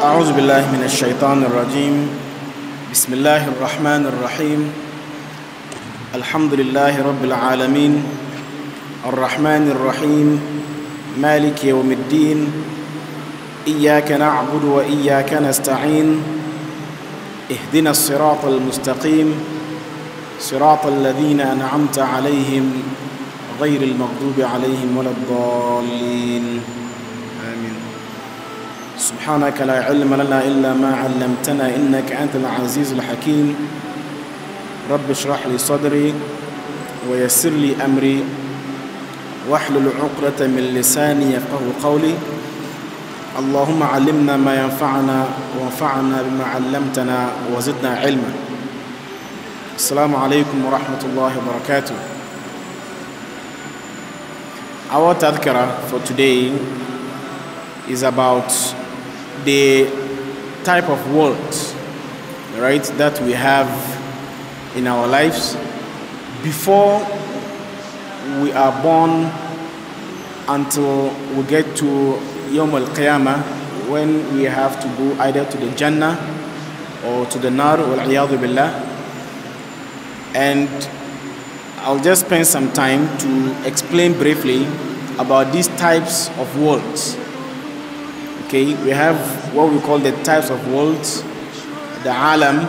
أعوذ بالله من الشيطان الرجيم. بسم الله الرحمن الرحيم. الحمد لله رب العالمين الرحمن الرحيم مالك يوم الدين إياك نعبد وإياك نستعين اهدنا الصراط المستقيم صراط الذين أنعمت عليهم غير المغضوب عليهم ولا الضالين آمين. سبحانك لا علم لنا إلا ما علمتنا إنك أنت العزيز الحكيم. رب اشرح لي صدري ويسر لي أمري واحلل عقدة من لساني يفقهوا قولي. اللهم علمنا ما ينفعنا وانفعنا بما علمتنا وزدنا علما. السلام عليكم ورحمة الله وبركاته. Our tadhkara for today is about the type of world, right, that we have in our lives before we are born until we get to Yawm al-Qiyamah, when we have to go either to the Jannah or to the Nar, wal-'iyadhu billah. And I'll just spend some time to explain briefly about these types of worlds. Okay, we have what we call the types of worlds, the alam,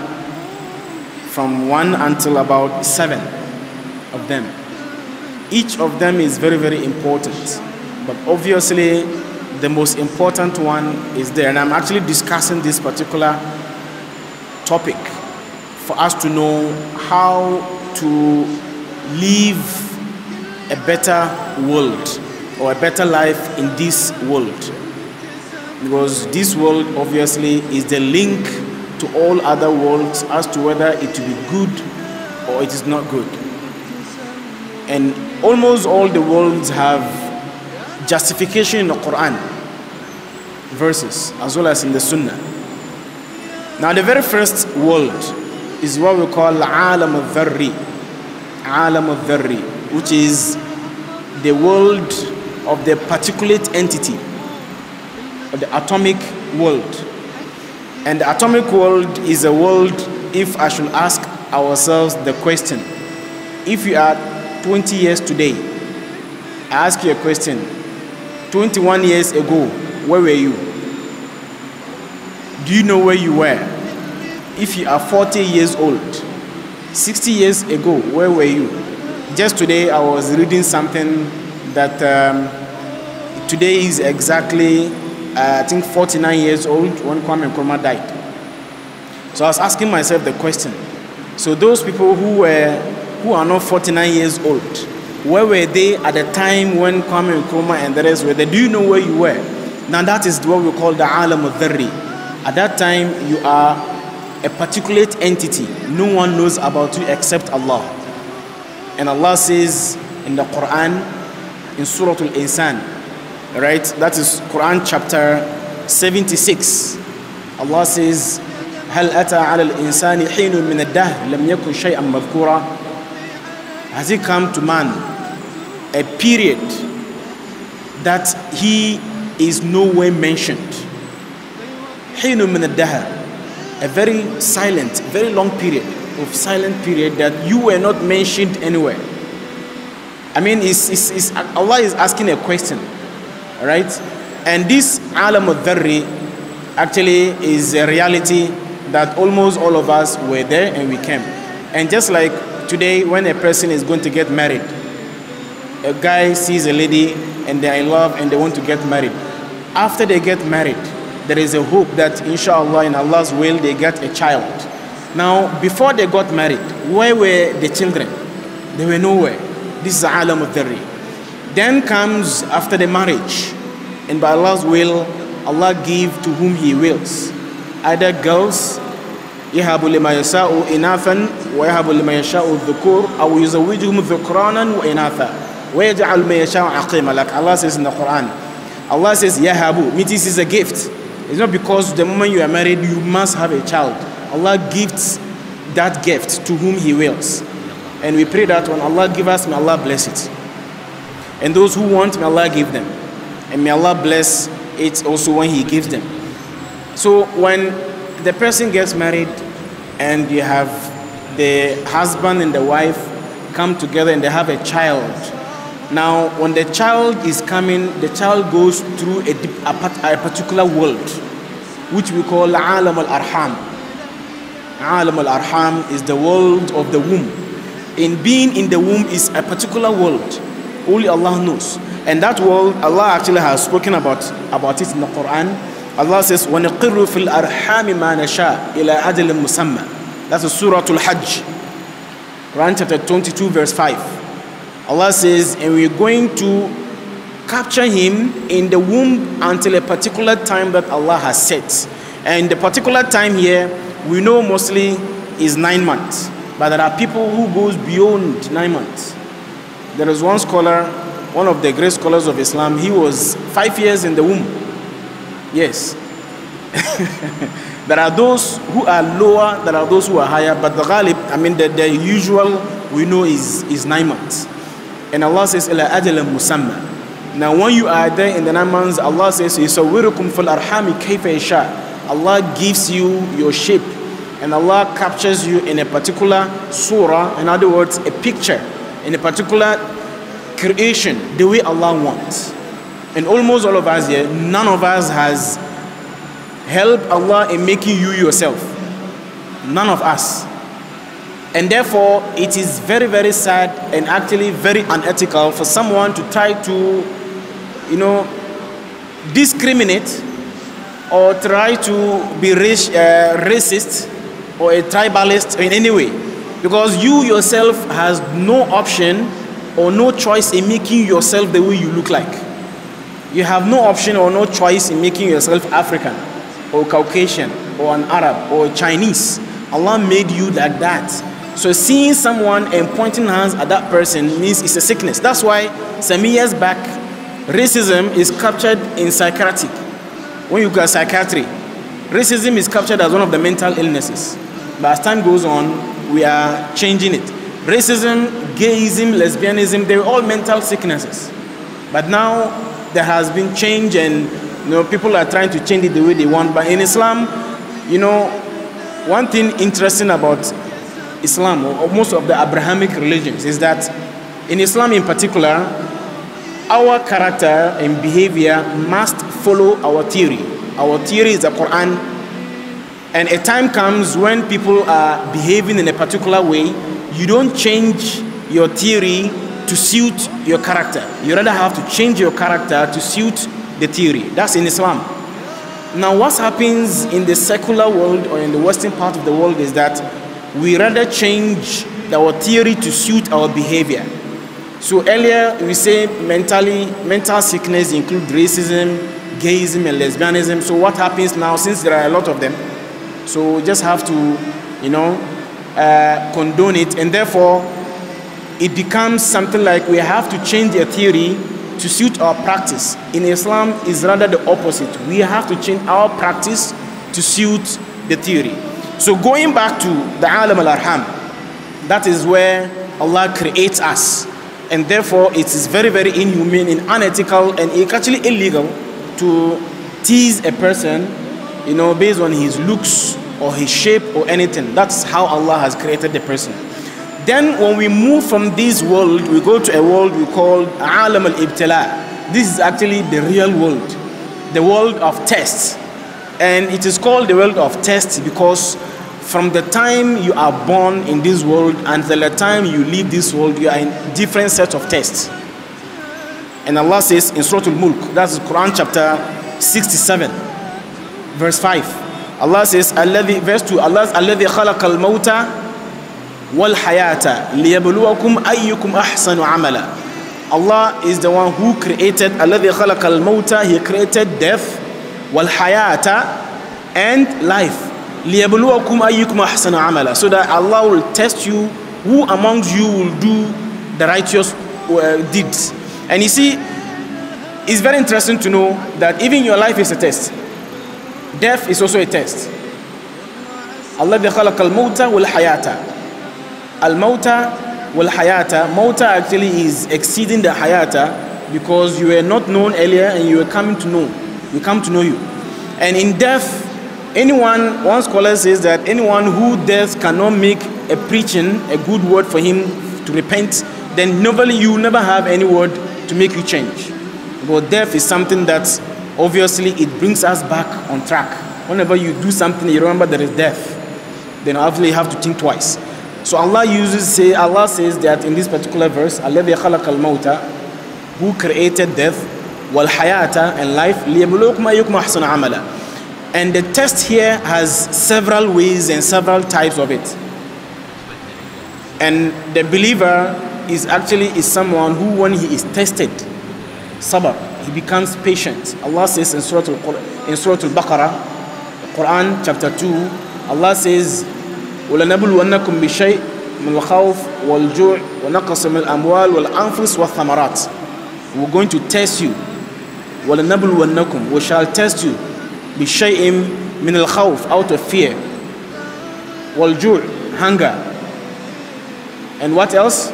from 1 until about 7 of them. Each of them is very, very important, but obviously the most important one is there, and I'm actually discussing this particular topic for us to know how to live a better world or a better life in this world, because this world obviously is the link to all other worlds as to whether it will be good or it is not good. And almost all the worlds have justification in the Quran verses as well as in the Sunnah. Now the very first world is what we call Alam al-Dharri. Alam al-Dharri, which is the world of the particulate entity, of the atomic world. And the atomic world is a world, if I should ask ourselves the question, if you are 20 years today, I ask you a question, 21 years ago, where were you? Do you know where you were? If you are 40 years old, 60 years ago, where were you? Just today I was reading something that today is exactly, I think 49 years old when Kwame Nkrumah died. So I was asking myself the question, so those people who are not 49 years old, where were they at the time when Kwame Nkrumah and the rest were there? Do you know where you were? Now that is what we call the Alam al-Dharri. At that time, you are a particulate entity. No one knows about you except Allah. And Allah says in the Quran, in Surah Al-Insan, right? That is Quran chapter 76. Allah says, هل أتى على الإنسان حين من الدهر لم يكن شيئا مذكورا. Has it come to man a period that he is nowhere mentioned? حين من الدهر, a very silent, very long period of silent period that you were not mentioned anywhere. I mean, Allah is asking a question, right? And this Alam al-Dharri actually is a reality that almost all of us were there and we came. And just like today, when a person is going to get married, a guy sees a lady and they are in love and they want to get married. After they get married, there is a hope that inshallah in Allah's will they get a child. Now before they got married, where were the children? They were nowhere. This is Alam al-Dharri. Then comes after the marriage, and by Allah's will, Allah give to whom He wills, either girls, يهب لما يشاء إناثا ويهب لما يشاء الذكور أو يزوجهم ذكرانا وإناثا ويجعل ما يشاء عقيما, like Allah says in the Quran. Allah says yahabu, means this is a gift. It's not because the moment you are married you must have a child. Allah gives that gift to whom He wills, and we pray that when Allah give us, may Allah bless it, and those who want, may Allah give them, and may Allah bless it also when He gives them. So when the person gets married and you have the husband and the wife come together and they have a child. Now, when the child is coming, the child goes through a particular world, which we call Alam al-Arham. Alam al-Arham is the world of the womb. In being in the womb is a particular world. Only Allah knows. And that world, Allah actually has spoken about it in the Quran. Allah says, وَنَقِرُّ فِي الْأَرْحَامِ مَا نَشَاءُ إِلَىٰ أَجَلٍ مُسَمَّى. That's Surah Al-Hajj. Quran chapter 22, verse 5. Allah says, and we're going to capture him in the womb until a particular time that Allah has set. And the particular time here, we know mostly is 9 months. But there are people who goes beyond 9 months. There is one scholar, one of the great scholars of Islam, he was 5 years in the womb. Yes. There are those who are lower, there are those who are higher, but the ghalib, I mean the usual we know is 9 months. And Allah says, إِلَىٰ أَجَلٍ مُسَمَّى. Now when you are there in the 9 months, Allah says, يُصَوِّرُكُمْ فِي الْأَرْحَامِ كَيْفَ يَشَاءُ. Allah gives you your shape. And Allah captures you in a particular surah, in other words, a picture, in a particular creation, the way Allah wants. And almost all of us here, none of us has helped Allah in making you yourself. None of us. And therefore, it is very, very sad and actually very unethical for someone to try to, discriminate or try to be racist or a tribalist in any way. Because you yourself has no option or no choice in making yourself the way you look like. You have no option or no choice in making yourself African or Caucasian or an Arab or Chinese. Allah made you like that. So seeing someone and pointing hands at that person means it's a sickness. That's why some years back, racism is captured in psychiatry. When you go to psychiatry, racism is captured as one of the mental illnesses. But as time goes on, we are changing it. Racism, gayism, lesbianism, they're all mental sicknesses. But now there has been change and people are trying to change it the way they want. But in Islam, one thing interesting about Islam or most of the Abrahamic religions is that in Islam in particular, our character and behavior must follow our theory. Our theory is the Quran. And a time comes when people are behaving in a particular way, you don't change your theory to suit your character. You rather have to change your character to suit the theory. That's in Islam. Now what happens in the secular world or in the western part of the world is that we rather change our theory to suit our behavior. So earlier we say mental sickness include racism, gayism and lesbianism. So what happens now, since there are a lot of them, so we just have to condone it, and therefore it becomes something like we have to change a theory to suit our practice. In Islam is rather the opposite. We have to change our practice to suit the theory. So going back to the Alam al-Arham, that is where Allah creates us. And therefore it is very, very inhumane and unethical and actually illegal to tease a person, based on his looks or his shape or anything. That's how Allah has created the person. Then when we move from this world, we go to a world we call Alam al-Ibtila. This is actually the real world, the world of tests. And it is called the world of tests because from the time you are born in this world until the time you leave this world, you are in different sets of tests. And Allah says in Surah Al-Mulk, that's Quran chapter 67, verse 5. Allah says, verse 2, Allah الَّذِي خَلَقَ الْمَوْتَ وَالْحَيَاةَ لِيَبْلُوَكُمْ أَيُّكُمْ أَحْسَنُ عَمَلًا. Allah is the one who created, الَّذِي خَلَقَ الْمَوْتَ, He created death, وَالْحَيَاةَ, and life. لِيَبْلُوَكُمْ أَيُّكُمْ أَحْسَنُ عَمَلًا. So that Allah will test you, who amongst you will do the righteous deeds. And you see, it's very interesting to know that even your life is a test. Death is also a test. الَّذِي خَلَقَ الْمَوْتَ وَالْحَيَاةَ. Al-Mawta wal-Hayata. Mawta actually is exceeding the Hayata because you were not known earlier and you were coming to know. We come to know you. And in death, one scholar says that anyone who death cannot make a preaching a good word for him to repent, then you will never have any word to make you change. But death is something that obviously it brings us back on track. Whenever you do something, you remember there is death, then obviously you have to think twice. So Allah says that in this particular verse, الَّذِي خَلَقَ الْمَوْتَ, who created death, وَالْحَيَاةَ, and life, لِيَبْلُوكُمْ أَيُّكُمْ أَحْسَنُ عَمَلًا. And the test here has several ways and several types of it. And the believer is someone who, when he is tested, sabr, he becomes patient. Allah says in Surah Al-Baqarah, Quran chapter 2, Allah says, وَلَنَبْلُوَنَّكُمْ بِشَيْءٍ مِنَ الْخَوْفِ وَالْجُوعِ وَنَقْصٍ مِنَ الْأَمْوَالِ وَالْأَنفُسِ وَالثَّمَرَاتِ. We're going to test you. وَلَنَبْلُوَنَّكُمْ, we shall test you. بِشَيْءٍ مِنَ الْخَوْفِ, out of fear. وَالْجُوعِ, hunger. And what else?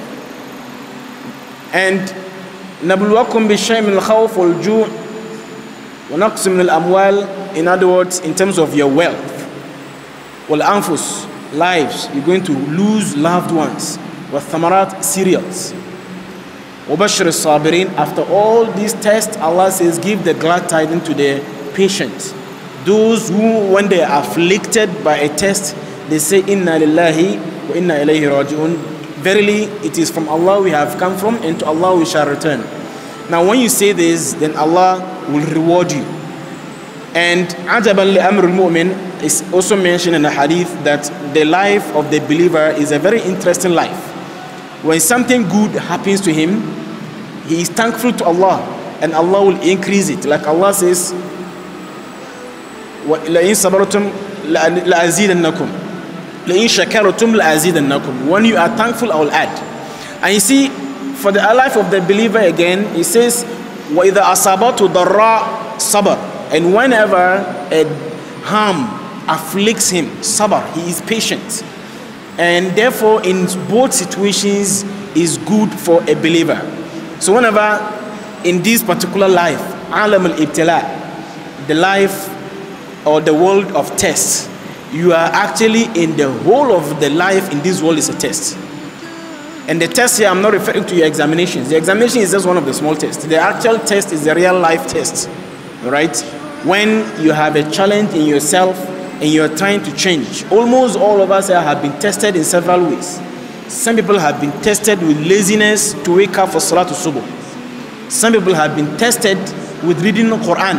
And نَبْلُوَكُمْ بِشَيْءٍ مِنَ الْخَوْفِ وَالْجُوعِ وَنَقْصٍ مِنَ الْأَمْوَالِ, in other words, in terms of your wealth. وَالْأَنفُسِ, lives, you're going to lose loved ones. وَالثَّمَرَاتِ, cereals. وَبَشِّرِ الصَّابِرِينَ, after all these tests, Allah says, give the glad tidings to the patient. Those who, when they are afflicted by a test, they say, Inna lillahi wa inna ilayhi raji'un. Verily, it is from Allah we have come from, and to Allah we shall return. Now, when you say this, then Allah will reward you. And عَجَبًا لِأَمْرِ الْمُؤْمِنِ is also mentioned in the hadith that the life of the believer is a very interesting life. When something good happens to him, he is thankful to Allah, and Allah will increase it. Like Allah says, لَإِن صَبَرْتُمْ لَأَزِيدَنَّكُمْ لَإِن شَكَرْتُمْ لَأَزِيدَنَّكُمْ. When you are thankful, I will add. And you see, for the life of the believer again, he says, وَإِذَا أَصَابَتُ ضَرَّاء صَبَرْ. And whenever a harm afflicts him, sabr, he is patient. And therefore, in both situations, is good for a believer. So whenever in this particular life, alam al-ibtila, the life or the world of tests, you are actually in the whole of the life in this world is a test. And the test here, I'm not referring to your examinations. The examination is just one of the small tests. The actual test is the real life test, right? When you have a challenge in yourself and you're trying to change. Almost all of us have been tested in several ways. Some people have been tested with laziness to wake up for Salatul Subuh. Some people have been tested with reading the Quran.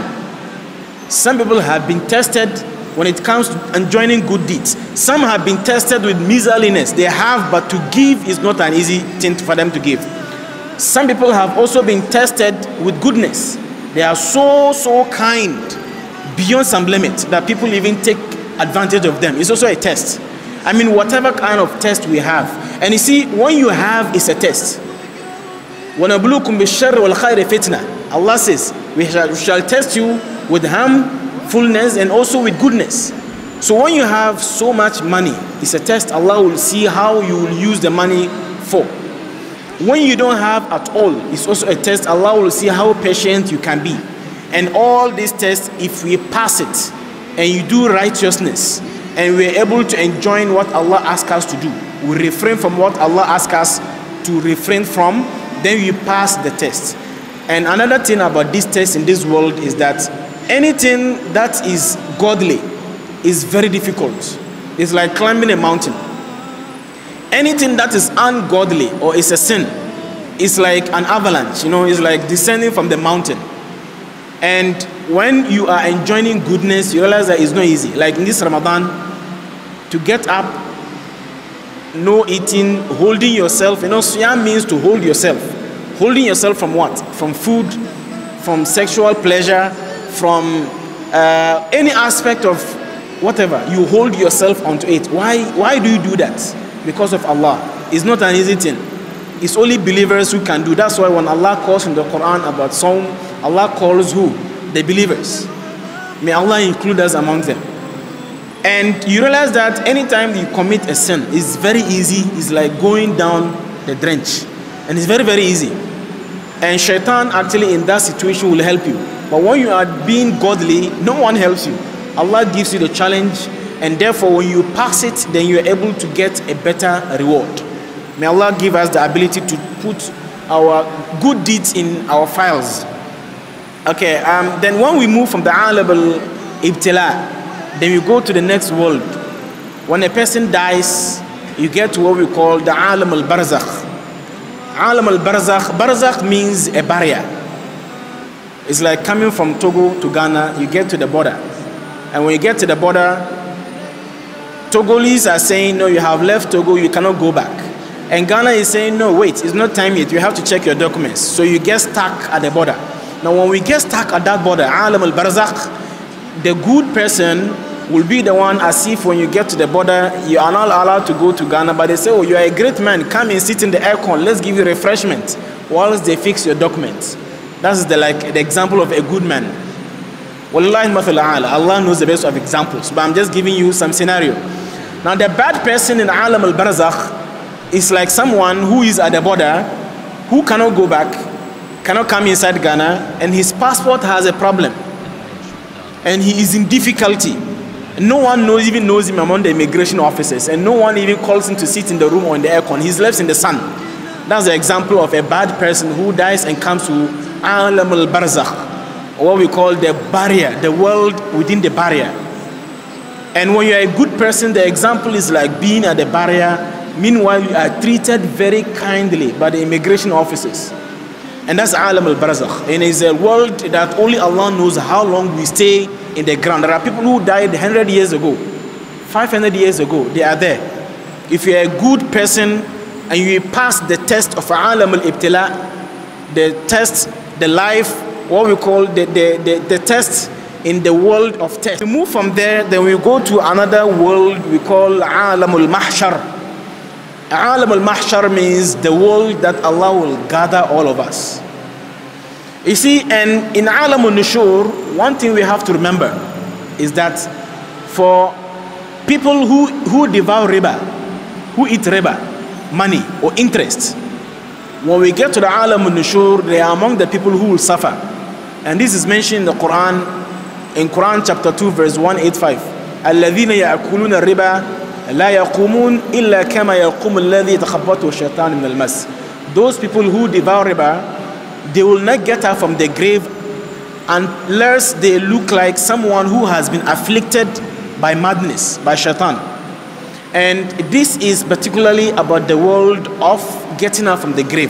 Some people have been tested when it comes to enjoying good deeds. Some have been tested with miserliness. They have, but to give is not an easy thing for them to give. Some people have also been tested with goodness. They are so kind beyond some limit that people even take advantage of them. It's also a test. I mean, whatever kind of test we have. And you see, when you have, it's a test. وَنَبْلُوكُمْ بِالشَّرِّ وَالْخَيْرِ فِتْنَةً. Allah says, we shall test you with harmfulness and also with goodness. So when you have so much money, it's a test. Allah will see how you will use the money for. When you don't have at all, it's also a test. Allah will see how patient you can be. And all these tests, if we pass it and you do righteousness and we're able to enjoy what Allah asks us to do, we refrain from what Allah asks us to refrain from, then we pass the test. And another thing about this test in this world is that anything that is godly is very difficult. It's like climbing a mountain. Anything that is ungodly or is a sin is like an avalanche, it's like descending from the mountain. And when you are enjoying goodness, you realize that it's not easy. Like in this Ramadan, to get up, no eating, holding yourself. Siyam means to hold yourself. Holding yourself from what? From food, from sexual pleasure, from any aspect of whatever. You hold yourself onto it. Why do you do that? Because of Allah. It's not an easy thing. It's only believers who can do. That's why when Allah calls in the Quran about Sawm, Allah calls who? The believers. May Allah include us among them. And you realize that anytime you commit a sin, it's very easy. It's like going down the trench. And it's very, very easy. And shaitan actually in that situation will help you. But when you are being godly, no one helps you. Allah gives you the challenge, and therefore when you pass it, then you are able to get a better reward. May Allah give us the ability to put our good deeds in our files. Okay, then when we move from the alam al-ibtila, then we go to the next world. When a person dies, you get to what we call the alam al-barzakh. Alam al-barzakh, barzakh means a barrier. It's like coming from Togo to Ghana, you get to the border. And when you get to the border, Togolese are saying, no, you have left Togo, you cannot go back. And Ghana is saying, no, wait, it's not time yet, you have to check your documents. So you get stuck at the border. Now when we get stuck at that border, Alam al-Barzakh, the good person will be the one, as if when you get to the border, you are not allowed to go to Ghana, but they say, oh, you are a great man, come and sit in the aircon, let's give you refreshment, whilst they fix your documents. That's the example of a good man. Wallahi mathala ala, Allah knows the best of examples, but I'm just giving you some scenario. Now the bad person in Alam al-Barzakh is like someone who is at the border, who cannot go back, cannot come inside Ghana, and his passport has a problem, and he is in difficulty. No one even knows him among the immigration officers, and no one even calls him to sit in the room or in the aircon. He's left in the sun. That's the example of a bad person who dies and comes to Alam al-Barzakh, what we call the barrier, the world within the barrier. And when you're a good person, the example is like being at the barrier. Meanwhile, you are treated very kindly by the immigration officers. And that's Alam al-Barzakh. And it's a world that only Allah knows how long we stay in the ground. There are people who died 100 years ago, 500 years ago, they are there. If you're a good person and you pass the test of Alam al-Ibtila, the test, the life, what we call the test in the world of test. We move from there, then we go to another world we call Alam al-Mahshar. Alam al-Mahshar means the world that Allah will gather all of us. You see, and in Alam al-Nushur, one thing we have to remember is that for people who devour riba, who eat riba, money or interest, when we get to the Alam al-Nushur, they are among the people who will suffer. And this is mentioned in the Quran, in Quran chapter 2 verse 185. الَّذِينَ يَأْكُلُونَ الرِّبَا لَا يَقُومُونَ إِلَّا كَمَا يَقُومُ الَّذِي يَتَخَبَّطُهُ الشَّيْطَانُ مِنَ الْمَسِّ. Those people who devour riba, they will not get up from the grave unless they look like someone who has been afflicted by madness, by shaitan. And this is particularly about the world of getting up from the grave.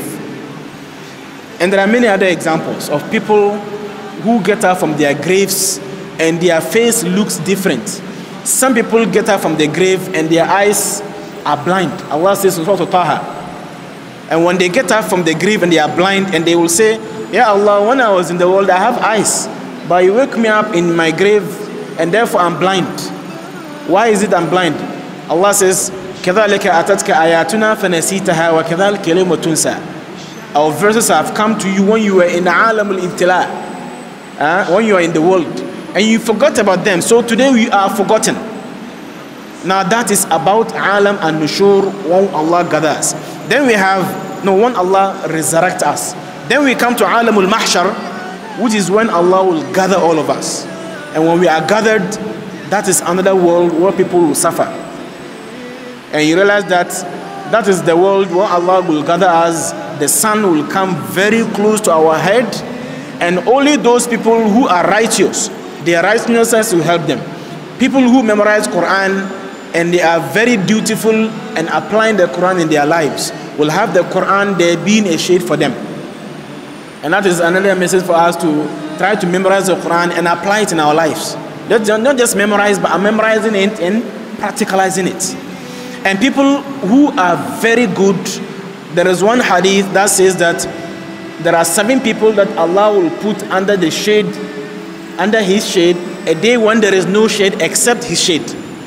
And there are many other examples of people who get up from their graves and their face looks different. Some people get up from the grave and their eyes are blind. Allah says in Surah Taha. And when they get up from the grave and they are blind, and they will say, Ya Allah, when I was in the world, I have eyes, but you wake me up in my grave, and therefore I'm blind. Why is it I'm blind? Allah says, كَذَلِكَ أَتَتْكَ آيَاتُنَا فَنَسِيتَهَا وَكَذَلِكَ الْيَوْمَ تُنْسَى. Our verses have come to you when you were in Alam al-Ibtila, when you are in the world, and you forgot about them. So today we are forgotten. Now that is about Alam al-Nushur, when Allah gathers. Then we have, when Allah resurrects us. Then we come to Alam al-Mahshar, which is when Allah will gather all of us. And when we are gathered, that is another world where people will suffer. And you realize that that is the world where Allah will gather us. The sun will come very close to our head, and only those people who are righteous, their righteousness will help them. People who memorize Quran and they are very dutiful and applying the Quran in their lives will have the Quran there being a shade for them. And that is another message for us, to try to memorize the Quran and apply it in our lives. Not just memorize, but memorizing it and practicalizing it. And people who are very good, there is one hadith that says that there are 7 people that Allah will put under the shade, under his shade, a day when there is no shade except his shade.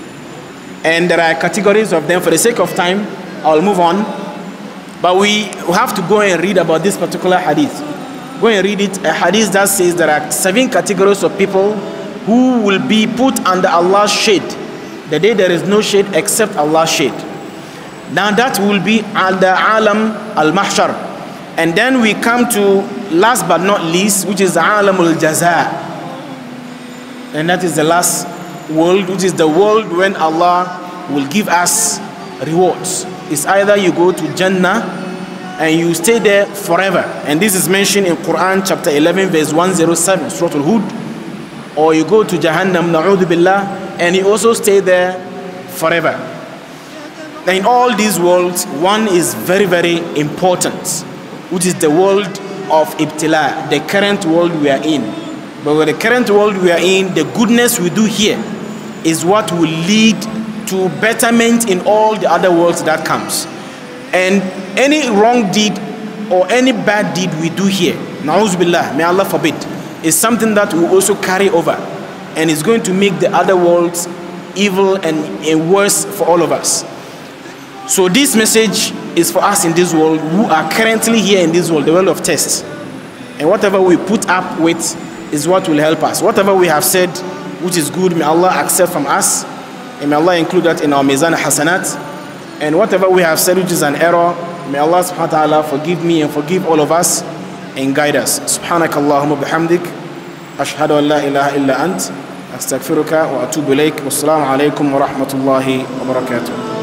And there are categories of them. For the sake of time, I'll move on. But we have to go and read about this particular hadith. Go and read it. A hadith that says there are 7 categories of people who will be put under Allah's shade the day there is no shade except Allah's shade. Now that will be under Alam al-Mahshar. And then we come to, last but not least, which is Alam al-Jaza. And that is the last world, which is the world when Allah will give us rewards. It's either you go to Jannah and you stay there forever, and this is mentioned in Quran chapter 11 verse 107, Surah Al-Hud, or you go to Jahannam, na'udhu billah, and you also stay there forever. Now in all these worlds, one is very, very important, which is the world of Ibtila, the current world we are in. But with the current world we are in, the goodness we do here is what will lead to betterment in all the other worlds that comes. And any wrong deed or any bad deed we do here, na'uz billah, may Allah forbid, is something that we also carry over, and is going to make the other worlds evil and worse for all of us. So this message is for us in this world who are currently here in this world, the world of tests. And whatever we put up with is what will help us. Whatever we have said which is good, may Allah accept from us, and may Allah include that in our Mizan Hasanat. And whatever we have said which is an error, may Allah subhanahu wa ta'ala forgive me and forgive all of us and guide us. Subhanakallahumma bihamdik, ashhadu an la ilaha illa ant, astaghfiruka wa atubu ilayk. Wassalamu alaikum wa rahmatullahi wa barakatuh.